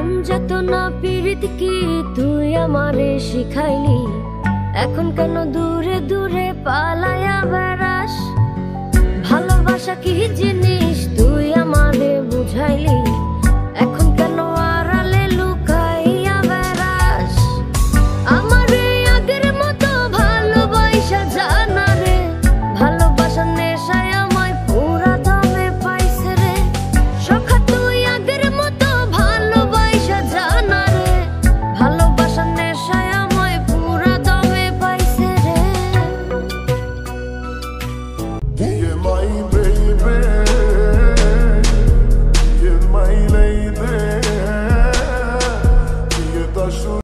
যত না পীড়িত কি তুই আমারে শিখাইলি, এখন কেন দূরে দূরে পালায়া বেড়াস? ভালোবাসা কি জিনিস